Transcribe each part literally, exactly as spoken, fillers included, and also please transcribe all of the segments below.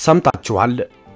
ሰምታችኋል።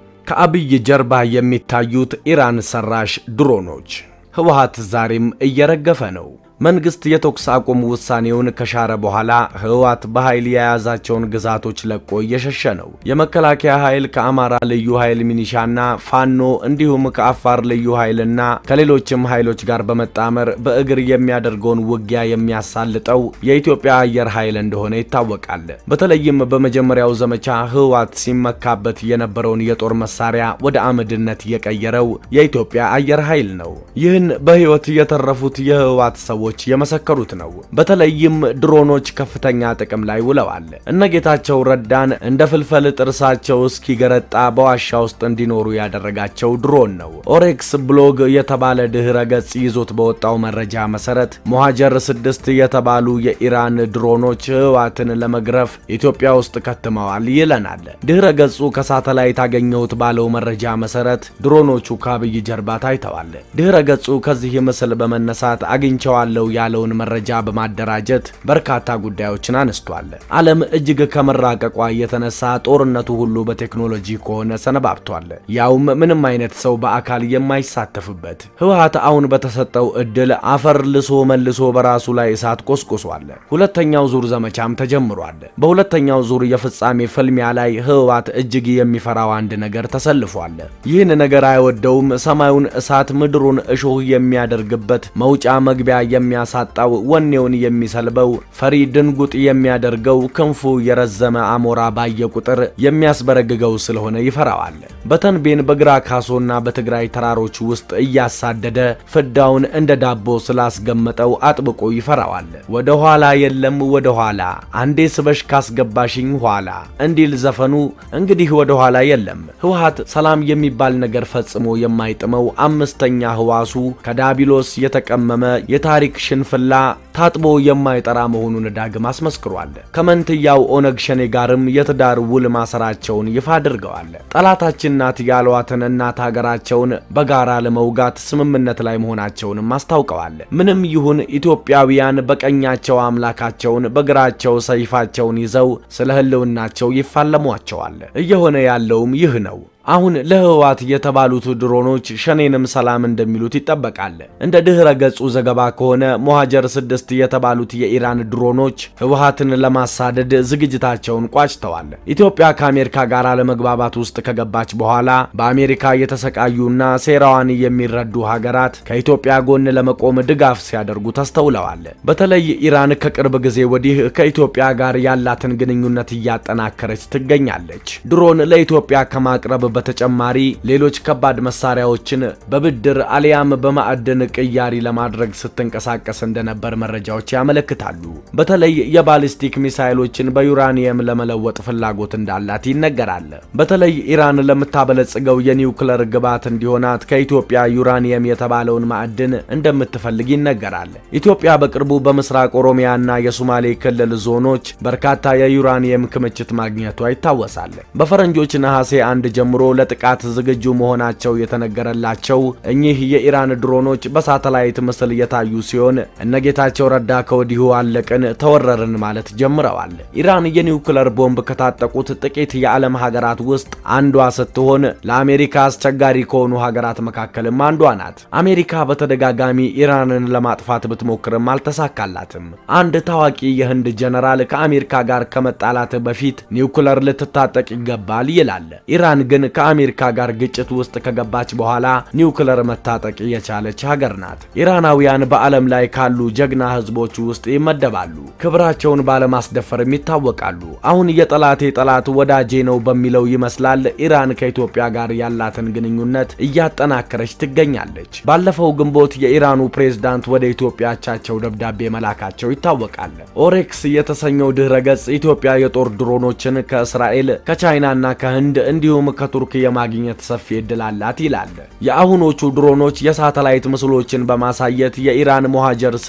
ከአብይ ጀርባ የሚታዩት ኢራን ሰራሽ ድሮኖች ህወሓት ዛሬም እየረገፈ ነው። መንግስት የተኩስ አቁም ውሳኔውን ከሻረ በኋላ ህወሓት በኃይል የያዛቸውን ግዛቶች ለቆ እየሸሸ ነው። የመከላከያ ኃይል ከአማራ ልዩ ኃይል ሚኒሻና ፋኖ እንዲሁም ከአፋር ልዩ ኃይልና ከሌሎችም ኃይሎች ጋር በመጣመር በእግር የሚያደርገውን ውጊያ የሚያሳልጠው የኢትዮጵያ አየር ኃይል እንደሆነ ይታወቃል። በተለይም በመጀመሪያው ዘመቻ ህወሓት ሲመካበት የነበረውን የጦር መሳሪያ ወደ አመድነት የቀየረው የኢትዮጵያ አየር ኃይል ነው። ይህን በህይወት የተረፉት የህወሓት ሰዎች የመሰከሩት ነው። በተለይም ድሮኖች ከፍተኛ ጥቅም ላይ ውለዋል። እነጌታቸው ረዳን እንደ ፍልፈል ጥርሳቸው እስኪገረጣ በዋሻ ውስጥ እንዲኖሩ ያደረጋቸው ድሮን ነው። ኦሬክስ ብሎግ የተባለ ድህረ ገጽ ይዞት በወጣው መረጃ መሰረት ሞሃጀር ስድስት የተባሉ የኢራን ድሮኖች ህወሓትን ለመግረፍ ኢትዮጵያ ውስጥ ከትመዋል ይለናል። ድህረ ገጹ ከሳተላይት አገኘሁት ባለው መረጃ መሰረት ድሮኖቹ ከአብይ ጀርባ ታይተዋል። ድህረ ገጹ ከዚህ ምስል በመነሳት አግኝቸዋል ያለውን መረጃ በማደራጀት በርካታ ጉዳዮችን አነስቷል። ዓለም እጅግ ከመራቀቋ የተነሳ ጦርነቱ ሁሉ በቴክኖሎጂ ከሆነ ሰነባብቷል። ያውም ምንም አይነት ሰው በአካል የማይሳተፍበት። ህወሓት አሁን በተሰጠው እድል አፈር ልሶ መልሶ በራሱ ላይ እሳት ቆስቆሷል። ሁለተኛው ዙር ዘመቻም ተጀምሯል። በሁለተኛው ዙር የፍጻሜ ፍልሚያ ላይ ህወሓት እጅግ የሚፈራው አንድ ነገር ተሰልፏል። ይህን ነገር አይወደውም። ሰማዩን እሳት ምድሩን እሾህ የሚያደርግበት መውጫ መግቢያ የሚያሳጣው ወኔውን የሚሰልበው ፈሪ ድንጉጥ የሚያደርገው ክንፉ የረዘመ አሞራ ባየ ቁጥር የሚያስበረግገው ስለሆነ ይፈራዋል። በተንቤን በግራ ካሶና በትግራይ ተራሮች ውስጥ እያሳደደ ፍዳውን እንደ ዳቦ ስላስገመጠው አጥብቆ ይፈራዋል። ወደ ኋላ የለም ወደ ኋላ አንዴ ስበሽ ካስገባሽኝ ኋላ እንዲል ዘፈኑ እንግዲህ ወደ ኋላ የለም። ህወሓት ሰላም የሚባል ነገር ፈጽሞ የማይጥመው አምስተኛ ህዋሱ ከዳቢሎስ የተቀመመ የታሪክ ሽንፍላ ታጥቦ የማይጠራ መሆኑን ዳግም አስመስክሯል። ከመንትያው ኦነግ ሸኔ ጋርም የትዳር ውል ማሰራቸውን ይፋ አድርገዋል። ጠላታችን ናት ያሏትን እናት ሀገራቸውን በጋራ ለመውጋት ስምምነት ላይ መሆናቸውንም አስታውቀዋል። ምንም ይሁን ኢትዮጵያውያን በቀኛቸው አምላካቸውን በግራቸው ሰይፋቸውን ይዘው ስለ ህልውናቸው ይፋለሟቸዋል። እየሆነ ያለውም ይህ ነው። አሁን ለህወሓት የተባሉት ድሮኖች ሸኔንም ሰላም እንደሚሉት ይጠበቃል። እንደ ድህረ ገጹ ዘገባ ከሆነ ሞሃጀር ስድስት የተባሉት የኢራን ድሮኖች ህወሓትን ለማሳደድ ዝግጅታቸውን ቋጭተዋል። ኢትዮጵያ ከአሜሪካ ጋር ለመግባባት ውስጥ ከገባች በኋላ በአሜሪካ የተሰቃዩና ሴራዋን የሚረዱ ሀገራት ከኢትዮጵያ ጎን ለመቆም ድጋፍ ሲያደርጉ ተስተውለዋል። በተለይ ኢራን ከቅርብ ጊዜ ወዲህ ከኢትዮጵያ ጋር ያላትን ግንኙነት እያጠናከረች ትገኛለች። ድሮን ለኢትዮጵያ ከማቅረብ በተጨማሪ ሌሎች ከባድ መሳሪያዎችን በብድር አሊያም በማዕድን ቅያሪ ለማድረግ ስትንቀሳቀስ እንደነበር መረጃዎች ያመለክታሉ። በተለይ የባሊስቲክ ሚሳኤሎችን በዩራኒየም ለመለወጥ ፍላጎት እንዳላት ይነገራል። በተለይ ኢራን ለምታበለጽገው የኒውክሌር ግብዓት እንዲሆናት ከኢትዮጵያ ዩራኒየም የተባለውን ማዕድን እንደምትፈልግ ይነገራል። ኢትዮጵያ በቅርቡ በምስራቅ ኦሮሚያና የሶማሌ ክልል ዞኖች በርካታ የዩራኒየም ክምችት ማግኘቷ ይታወሳል። በፈረንጆች ነሐሴ አንድ ጀምሮ ለጥቃት ዝግጁ መሆናቸው የተነገረላቸው እኚህ የኢራን ድሮኖች በሳተላይት ምስል የታዩ ሲሆን እነጌታቸው ረዳ ከወዲሁ አለቅን ተወረርን ማለት ጀምረዋል። ኢራን የኒውክሌር ቦምብ ከታጠቁት ጥቂት የዓለም ሀገራት ውስጥ አንዷ ስትሆን ለአሜሪካ አስቸጋሪ ከሆኑ ሀገራት መካከልም አንዷ ናት። አሜሪካ በተደጋጋሚ ኢራንን ለማጥፋት ብትሞክርም አልተሳካላትም። አንድ ታዋቂ የህንድ ጀነራል ከአሜሪካ ጋር ከመጣላት በፊት ኒውክሌር ልትታጠቅ ይገባል ይላል። ኢራን ግን ከአሜሪካ ጋር ግጭት ውስጥ ከገባች በኋላ ኒውክሌር መታጠቅ የቻለች ሀገር ናት። ኢራናውያን በዓለም ላይ ካሉ ጀግና ህዝቦች ውስጥ ይመደባሉ። ክብራቸውን ባለማስደፈርም ይታወቃሉ። አሁን የጠላቴ ጠላት ወዳጄ ነው በሚለው ይመስላል ኢራን ከኢትዮጵያ ጋር ያላትን ግንኙነት እያጠናከረች ትገኛለች። ባለፈው ግንቦት የኢራኑ ፕሬዝዳንት ወደ ኢትዮጵያቻቸው ደብዳቤ መላካቸው ይታወቃል። ኦሬክስ የተሰኘው ድህረ ገጽ ኢትዮጵያ የጦር ድሮኖችን ከእስራኤል ከቻይናና ከህንድ እንዲሁም ከቱርክ የማግኘት ሰፊ እድል አላት ይላል። የአሁኖቹ ድሮኖች የሳተላይት ምስሎችን በማሳየት የኢራን ሞሃጀር ስድስት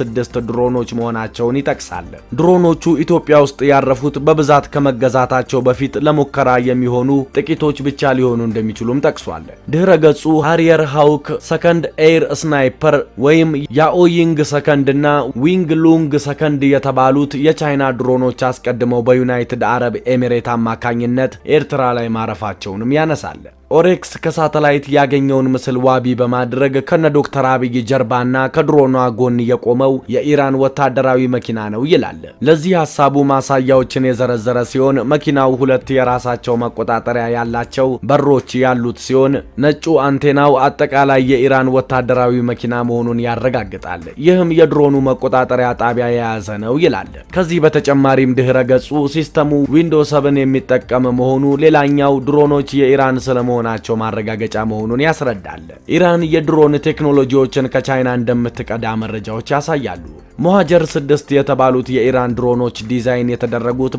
ድሮኖች መሆናቸውን ይጠቅሳል። ድሮኖቹ ኢትዮጵያ ውስጥ ያረፉት በብዛት ከመገዛታቸው በፊት ለሙከራ የሚሆኑ ጥቂቶች ብቻ ሊሆኑ እንደሚችሉም ጠቅሷል። ድህረ ገጹ ሃሪየር ሃውክ ሰከንድ ኤር ስናይፐር ወይም ያኦይንግ ሰከንድ እና ዊንግ ሉንግ ሰከንድ የተባሉት የቻይና ድሮኖች አስቀድመው በዩናይትድ አረብ ኤሚሬት አማካኝነት ኤርትራ ላይ ማረፋቸውንም ያነሳል። ኦሬክስ ከሳተላይት ያገኘውን ምስል ዋቢ በማድረግ ከነ ዶክተር አብይ ጀርባና ከድሮኗ ጎን የቆመው የኢራን ወታደራዊ መኪና ነው ይላል። ለዚህ ሐሳቡ ማሳያዎችን የዘረዘረ ሲሆን መኪናው ሁለት የራሳቸው መቆጣጠሪያ ያላቸው በሮች ያሉት ሲሆን ነጩ አንቴናው አጠቃላይ የኢራን ወታደራዊ መኪና መሆኑን ያረጋግጣል። ይህም የድሮኑ መቆጣጠሪያ ጣቢያ የያዘ ነው ይላል። ከዚህ በተጨማሪም ድህረ ገጹ ሲስተሙ ዊንዶውስ ሰቨን የሚጠቀም መሆኑ ሌላኛው ድሮኖች የኢራን ስለመሆኑ ናቸው ማረጋገጫ መሆኑን ያስረዳል። ኢራን የድሮን ቴክኖሎጂዎችን ከቻይና እንደምትቀዳ መረጃዎች ያሳያሉ። ሞሃጀር ስድስት የተባሉት የኢራን ድሮኖች ዲዛይን የተደረጉት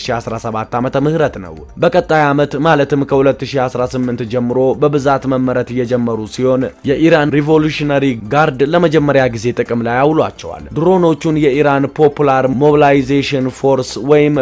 በ2017 ዓመተ ምህረት ነው። በቀጣይ ዓመት ማለትም ከ2018 ጀምሮ በብዛት መመረት የጀመሩ ሲሆን የኢራን ሪቮሉሽነሪ ጋርድ ለመጀመሪያ ጊዜ ጥቅም ላይ አውሏቸዋል። ድሮኖቹን የኢራን ፖፑላር ሞቢላይዜሽን ፎርስ ወይም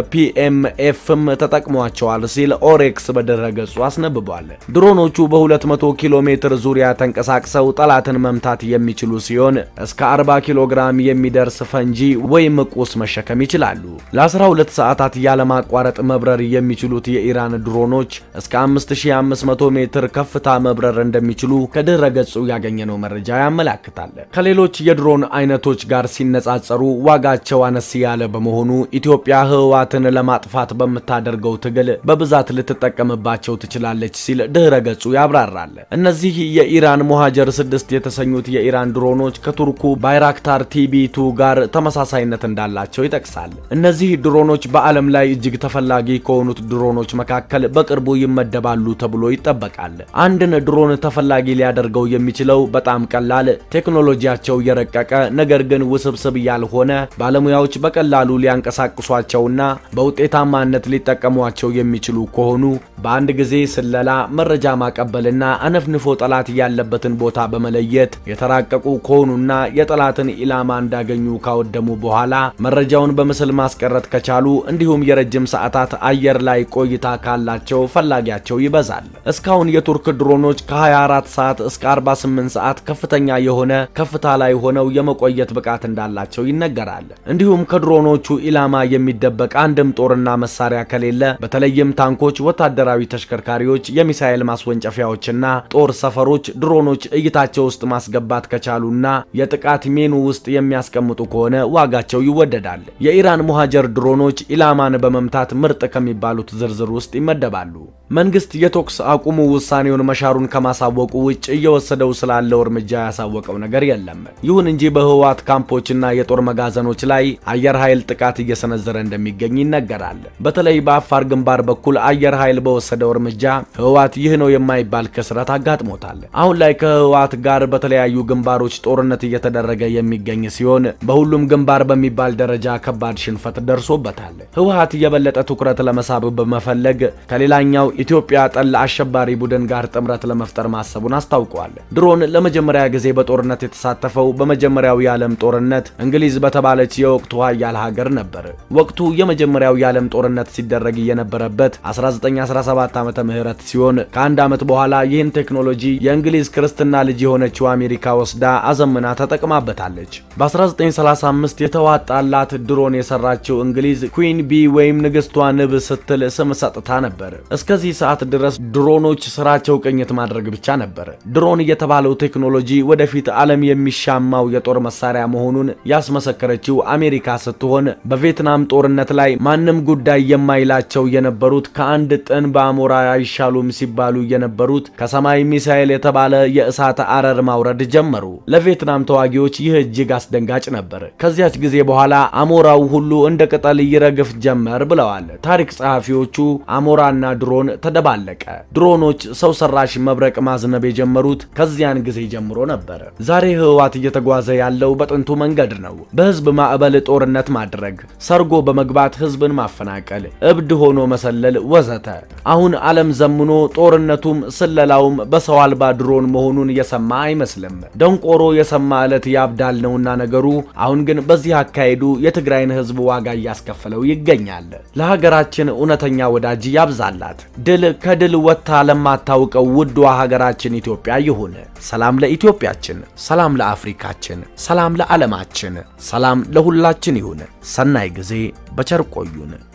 ፒኤምኤፍም ተጠቅሟቸዋል ሲል ኦሬክስ በድረገጹ አስነብቧል። ድሮኖቹ በ200 ኪሎ ሜትር ዙሪያ ተንቀሳቅሰው ጠላትን መምታት የሚችሉ ሲሆን እስከ አርባ ኪሎ ግራም የሚደርስ ፈንጂ ወይም ቁስ መሸከም ይችላሉ። ለ12 ሰዓታት ያለማቋረጥ መብረር የሚችሉት የኢራን ድሮኖች እስከ አምስት ሺህ አምስት መቶ ሜትር ከፍታ መብረር እንደሚችሉ ከድረ ገጹ ያገኘነው መረጃ ያመለክታል። ከሌሎች የድሮን አይነቶች ጋር ሲነጻጸሩ ዋጋቸው አነስ ያለ በመሆኑ ኢትዮጵያ ህዋትን ለማጥፋት በመታደርገው ትግል በብዛት ልትጠቀምባቸው ትችላለች ሲል ድህረ ገጹ ያብራራል። እነዚህ የኢራን ሞሃጀር ስድስት የተሰኙት የኢራን ድሮኖች ከቱርኩ ባይራክታር ቲቢ2 ጋር ተመሳሳይነት እንዳላቸው ይጠቅሳል። እነዚህ ድሮኖች በዓለም ላይ እጅግ ተፈላጊ ከሆኑት ድሮኖች መካከል በቅርቡ ይመደባሉ ተብሎ ይጠበቃል። አንድን ድሮን ተፈላጊ ሊያደርገው የሚችለው በጣም ቀላል ቴክኖሎጂያቸው የረቀቀ ነገር ግን ውስብስብ ያልሆነ ባለሙያዎች በቀላሉ ሊያንቀሳቅሷቸውና በውጤታማነት ሊጠቀሟቸው የሚችሉ ከሆኑ በአንድ ጊዜ ስለላ መረጃ ማቀበልና አነፍንፎ ጠላት ያለበትን ቦታ በመለየት የተራቀቁ ከሆኑና የጠላትን ኢላማ እንዳገኙ ካወደሙ በኋላ መረጃውን በምስል ማስቀረት ከቻሉ እንዲሁም የረጅም ሰዓታት አየር ላይ ቆይታ ካላቸው ፈላጊያቸው ይበዛል። እስካሁን የቱርክ ድሮኖች ከ24 ሰዓት እስከ አርባ ስምንት ሰዓት ከፍተኛ የሆነ ከፍታ ላይ ሆነው የመቆየት ብቃት እንዳላቸው ይነገራል። እንዲሁም ከድሮኖቹ ኢላማ የሚደበቅ አንድም ጦርና መሳሪያ ከሌለ በተለይም ታንኮች፣ ወታደራዊ ተሽከርካሪዎች፣ የሚሳኤል ማስወንጨፊያዎችና ጦር ሰፈሮች ድሮኖች እይታቸው ውስጥ ማስገባት ከቻሉና የጥቃት ሜኑ ውስጥ የሚያስቀምጡ ከሆነ ዋጋቸው ይወደዳል። የኢራን ሞሃጀር ድሮኖች ኢላማን በመምታት ምርጥ ከሚባሉት ዝርዝር ውስጥ ይመደባሉ። መንግስት የቶክስ አቁሙ ውሳኔውን መሻሩን ከማሳወቁ ውጭ እየወሰደው ስላለው እርምጃ ያሳወቀው ነገር የለም። ይሁን እንጂ በህዋት ካምፖችና የጦር መጋዘኖች ላይ አየር ኃይል ጥቃት እየሰነዘረ እንደሚገኝ ይነገራል። በተለይ በአፋር ግንባር በኩል አየር ኃይል በወሰደው እርምጃ ህዋት ይህ ነው የማይባል ክስረት አጋጥሞታል። አሁን ላይ ከህዋት ጋር በተለያዩ ግንባሮች ጦርነት እየተደረገ የሚገኝ ሲሆን በሁሉም ግንባር በሚባል ደረጃ ከባድ ሽንፈት ደርሶበታል። ህዋት የበለጠ ትኩረት ለመሳብ በመፈለግ ከሌላኛው ኢትዮጵያ ጠል አሸባሪ ቡድን ጋር ጥምረት ለመፍጠር ማሰቡን አስታውቋል። ድሮን ለመጀመሪያ ጊዜ በጦርነት የተሳተፈው በመጀመሪያው የዓለም ጦርነት እንግሊዝ በተባለች የወቅቱ ኃያል ሀገር ነበር። ወቅቱ የመጀመሪያው የዓለም ጦርነት ሲደረግ የነበረበት አስራ ዘጠኝ አስራ ሰባት ዓመተ ምህረት ሲሆን ከአንድ ዓመት በኋላ ይህን ቴክኖሎጂ የእንግሊዝ ክርስትና ልጅ የሆነችው አሜሪካ ወስዳ አዘምና ተጠቅማበታለች። በ1935 የተዋጣላት ድሮን የሰራችው እንግሊዝ ኩዊን ቢ ወይም ንግስቷ ንብ ስትል ስም ሰጥታ ነበር። እስከዚህ ሰዓት ድረስ ድሮኖች ስራቸው ቅኝት ማድረግ ብቻ ነበር። ድሮን የተባለው ቴክኖሎጂ ወደፊት ዓለም የሚሻማው የጦር መሳሪያ መሆኑን ያስመሰከረችው አሜሪካ ስትሆን በቪየትናም ጦርነት ላይ ማንም ጉዳይ የማይላቸው የነበሩት ከአንድ ጥን በአሞራ አይሻሉም ሲባሉ የነበሩት ከሰማይ ሚሳኤል የተባለ የእሳት አረር ማውረድ ጀመሩ። ለቪየትናም ተዋጊዎች ይህ እጅግ አስደንጋጭ ነበር። ከዚያች ጊዜ በኋላ አሞራው ሁሉ እንደ ቅጠል ይረግፍ ጀመር ብለዋል ታሪክ ጸሐፊዎቹ። አሞራና ድሮን ተደባለቀ። ድሮኖች ሰው ሰራሽ መብረቅ ማዝነብ የጀመሩት ከዚያን ጊዜ ጀምሮ ነበር። ዛሬ ህዋት እየተጓዘ ያለው በጥንቱ መንገድ ነው። በህዝብ ማዕበል ጦርነት ማድረግ፣ ሰርጎ በመግባት ህዝብን ማፈናቀል፣ እብድ ሆኖ መሰለል ወዘተ። አሁን ዓለም ዘምኖ ጦርነቱም ስለላውም በሰው አልባ ድሮን መሆኑን የሰማ አይመስልም። ደንቆሮ የሰማ ዕለት ያብዳል ነውና ነገሩ። አሁን ግን በዚህ አካሄዱ የትግራይን ህዝብ ዋጋ ያስከፈለው ይገኛል። ለሀገራችን እውነተኛ ወዳጅ ያብዛላት። ድል ከድል ወጣ ለማታውቀው ውዷ ሀገራችን ኢትዮጵያ ይሁን። ሰላም ለኢትዮጵያችን፣ ሰላም ለአፍሪካችን፣ ሰላም ለዓለማችን፣ ሰላም ለሁላችን ይሁን። ሰናይ ጊዜ በቸር ቆዩን።